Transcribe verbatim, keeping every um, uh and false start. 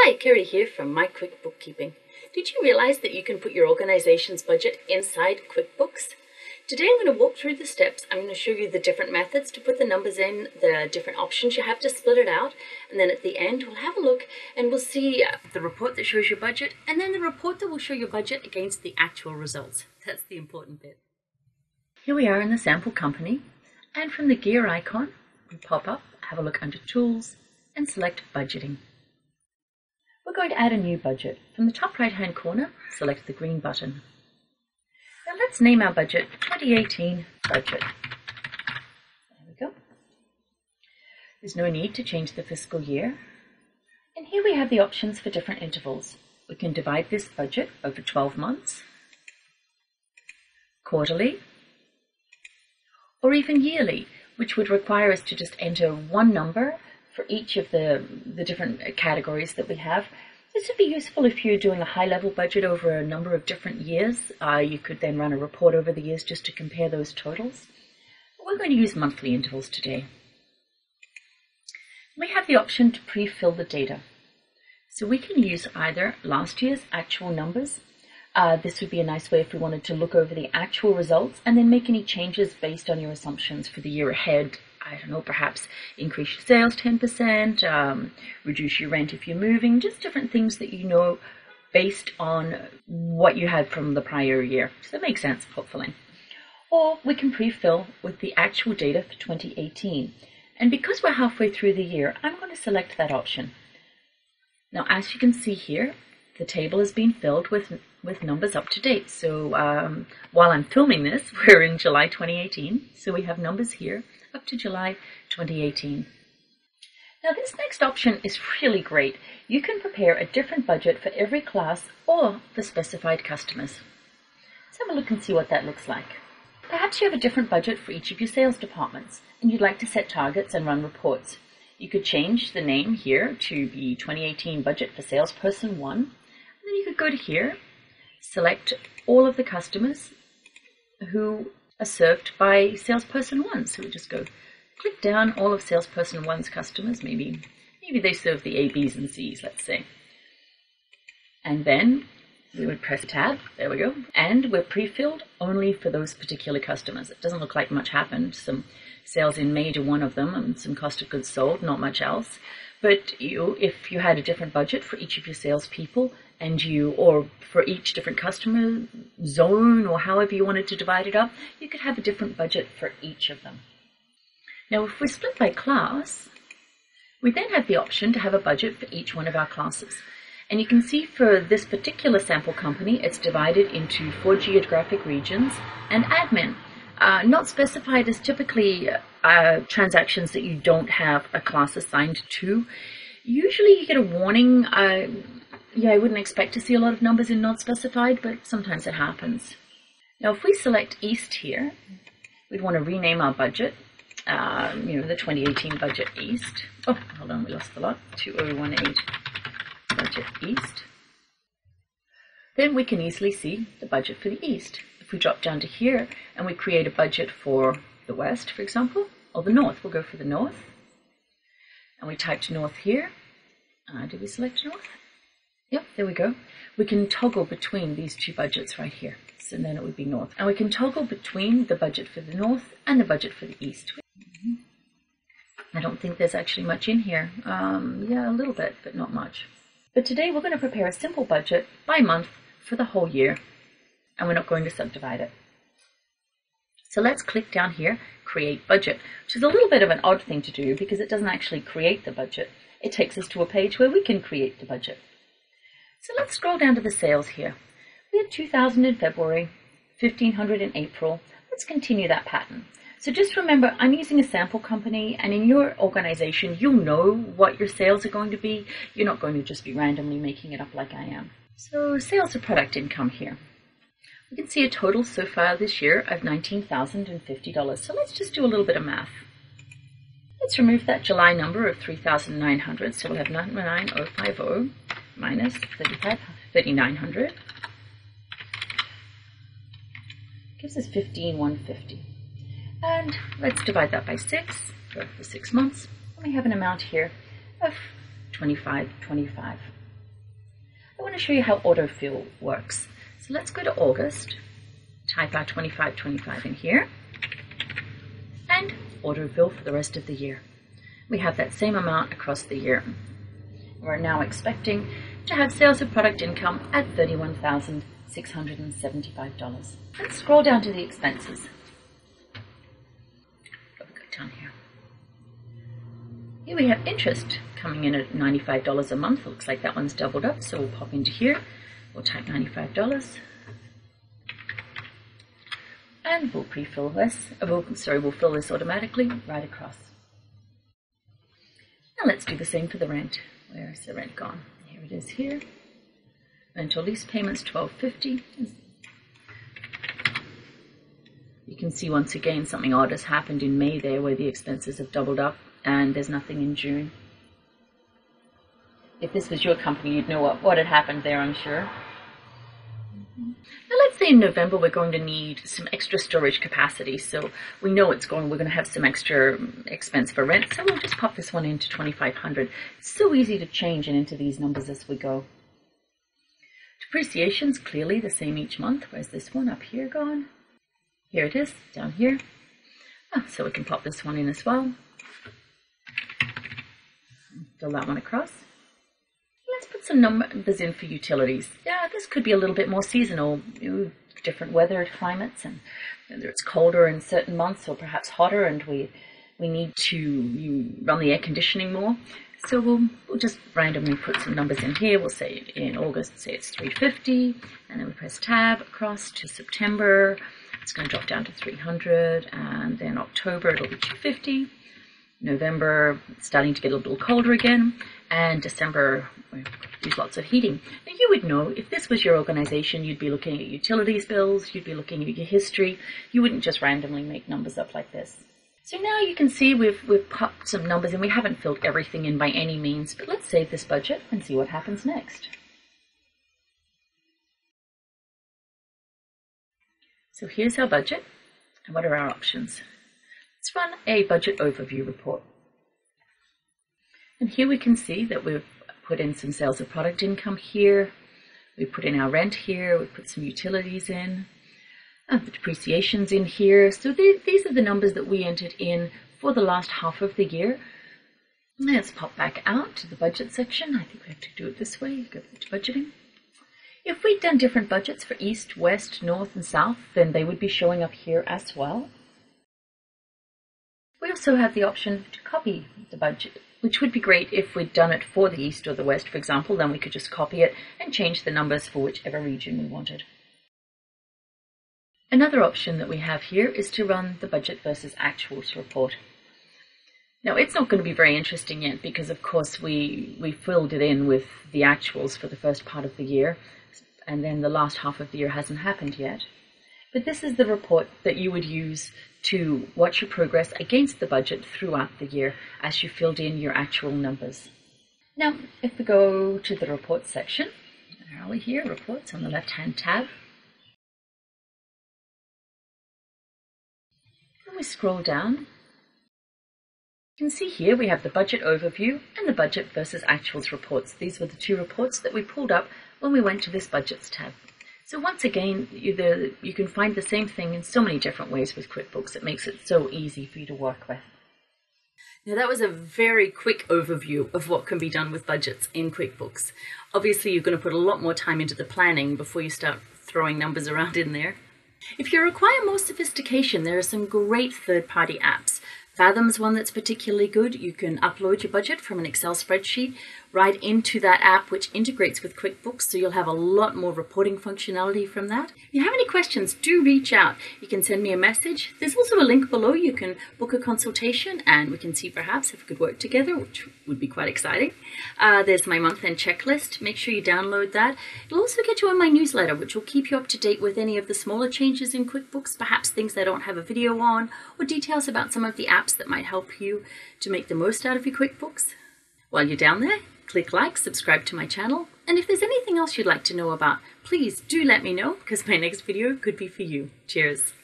Hi, Kerry here from My Quick Bookkeeping. Did you realize that you can put your organization's budget inside QuickBooks? Today I'm going to walk through the steps. I'm going to show you the different methods to put the numbers in, the different options you have to split it out, and then at the end we'll have a look and we'll see the report that shows your budget and then the report that will show your budget against the actual results. That's the important bit. Here we are in the sample company, and from the gear icon we pop up, have a look under Tools and select Budgeting. We're going to add a new budget. From the top right hand corner, select the green button. Now let's name our budget twenty eighteen Budget. There we go. There's no need to change the fiscal year. And here we have the options for different intervals. We can divide this budget over twelve months, quarterly, or even yearly, which would require us to just enter one number for each of the, the different categories that we have. This would be useful if you're doing a high-level budget over a number of different years. Uh, you could then run a report over the years just to compare those totals. But we're going to use monthly intervals today. We have the option to pre-fill the data. So we can use either last year's actual numbers. Uh, this would be a nice way if we wanted to look over the actual results and then make any changes based on your assumptions for the year ahead. I don't know, perhaps increase your sales ten percent, um, reduce your rent if you're moving, just different things that you know based on what you had from the prior year. So that makes sense, hopefully. Or we can pre-fill with the actual data for twenty eighteen. And because we're halfway through the year, I'm going to select that option. Now, as you can see here, the table has been filled with, with numbers up to date. So um, while I'm filming this, we're in July twenty eighteen. So we have numbers here up to July twenty eighteen. Now this next option is really great. You can prepare a different budget for every class or for specified customers. Let's have a look and see what that looks like. Perhaps you have a different budget for each of your sales departments and you'd like to set targets and run reports. You could change the name here to be twenty eighteen Budget for Salesperson one. And then you could go to here, select all of the customers who are served by Salesperson one. So we just go click down all of Salesperson one's customers. Maybe, maybe they serve the A, B's, and C's, let's say. And then we would press tab, there we go, and we're pre-filled only for those particular customers. It doesn't look like much happened. Some sales in May to one of them and some cost of goods sold, not much else. But you, if you had a different budget for each of your salespeople, and you, or for each different customer zone, or however you wanted to divide it up, you could have a different budget for each of them. Now, if we split by class, we then have the option to have a budget for each one of our classes. And you can see for this particular sample company, it's divided into four geographic regions and admin. Uh, not specified as typically uh, transactions that you don't have a class assigned to. Usually you get a warning. Uh, yeah, I wouldn't expect to see a lot of numbers in not specified, but sometimes it happens. Now if we select East here, we'd want to rename our budget. Um, you know, the twenty eighteen Budget East. Oh, hold on, we lost the lot. two thousand eighteen Budget East. Then we can easily see the budget for the East. If we drop down to here and we create a budget for the West, for example, or the North, we'll go for the North. And we typed North here. Uh, did we select North? Yep, there we go. We can toggle between these two budgets right here. So then it would be North. And we can toggle between the budget for the North and the budget for the East. I don't think there's actually much in here. Um, yeah, a little bit, but not much. But today we're going to prepare a simple budget by month for the whole year. And we're not going to subdivide it. So let's click down here, Create Budget, which is a little bit of an odd thing to do because it doesn't actually create the budget. It takes us to a page where we can create the budget. So let's scroll down to the sales here. We had two thousand in February, fifteen hundred in April. Let's continue that pattern. So just remember, I'm using a sample company, and in your organization, you'll know what your sales are going to be. You're not going to just be randomly making it up like I am. So sales to product income here. We can see a total so far this year of nineteen thousand fifty dollars. So let's just do a little bit of math. Let's remove that July number of three thousand nine hundred. So we'll have nine thousand fifty minus thirty-nine hundred. Gives us fifteen thousand one hundred fifty. And let's divide that by six for the six months. And we have an amount here of twenty-five twenty-five. I want to show you how autofill works. So let's go to August, type our twenty-five twenty-five in here, and autofill for the rest of the year. We have that same amount across the year. We're now expecting to have sales of product income at thirty-one thousand six hundred seventy-five dollars. Let's scroll down to the expenses. Go down here. Here we have interest coming in at ninety-five dollars a month. Looks like that one's doubled up, so we'll pop into here. We'll type ninety-five dollars. And we'll pre-fill this. Uh, we'll, sorry, we'll fill this automatically right across. Now let's do the same for the rent. Where is the rent gone? Here it is here. Rental lease payments twelve fifty. You can see once again something odd has happened in May there where the expenses have doubled up and there's nothing in June. If this was your company, you'd know what, what had happened there, I'm sure. Now let's say in November we're going to need some extra storage capacity, so we know it's going, we're going to have some extra expense for rent, so we'll just pop this one into twenty-five hundred. It's so easy to change and into these numbers as we go. Depreciation's clearly the same each month. Where's this one up here gone? Here it is, down here. Oh, so we can pop this one in as well. Fill that one across. Let's put some numbers in for utilities. Yeah, this could be a little bit more seasonal. You know, different weather climates, and whether it's colder in certain months or perhaps hotter, and we we need to you run the air conditioning more. So we'll, we'll just randomly put some numbers in here. We'll say in August, say it's three fifty, and then we press tab across to September. It's going to drop down to three hundred, and then October it'll be two fifty. November, it's starting to get a little colder again, and December, we use lots of heating. Now you would know, if this was your organization, you'd be looking at utilities bills, you'd be looking at your history. You wouldn't just randomly make numbers up like this. So now you can see we've, we've popped some numbers in. We haven't filled everything in by any means, but let's save this budget and see what happens next. So here's our budget, and what are our options? Let's run a budget overview report. And here we can see that we've put in some sales of product income here, we've put in our rent here, we've put some utilities in, and the depreciation's in here. So th these are the numbers that we entered in for the last half of the year. Let's pop back out to the budget section. I think we have to do it this way, go to budgeting. If we'd done different budgets for East, West, North, and South, then they would be showing up here as well. We also have the option to copy the budget, which would be great if we'd done it for the East or the West, for example. Then we could just copy it and change the numbers for whichever region we wanted. Another option that we have here is to run the budget versus actuals report. Now, it's not going to be very interesting yet because, of course, we, we filled it in with the actuals for the first part of the year, and then the last half of the year hasn't happened yet. But this is the report that you would use to watch your progress against the budget throughout the year as you filled in your actual numbers. Now, if we go to the reports section, where are we here? Reports on the left-hand tab. And we scroll down. You can see here we have the budget overview and the budget versus actuals reports. These were the two reports that we pulled up when we went to this budgets tab. So once again, you, the, you can find the same thing in so many different ways with QuickBooks. It makes it so easy for you to work with. Now that was a very quick overview of what can be done with budgets in QuickBooks. Obviously you're going to put a lot more time into the planning before you start throwing numbers around in there. If you require more sophistication, there are some great third-party apps. Fathom's one that's particularly good. You can upload your budget from an Excel spreadsheet right into that app, which integrates with QuickBooks, so you'll have a lot more reporting functionality from that. If you have any questions, do reach out. You can send me a message. There's also a link below. You can book a consultation, and we can see perhaps if we could work together, which would be quite exciting. Uh, there's my month-end checklist. Make sure you download that. It'll also get you on my newsletter, which will keep you up to date with any of the smaller changes in QuickBooks, perhaps things I don't have a video on, or details about some of the apps that might help you to make the most out of your QuickBooks. While you're down there, click like, subscribe to my channel, and if there's anything else you'd like to know about, please do let me know, because my next video could be for you. Cheers!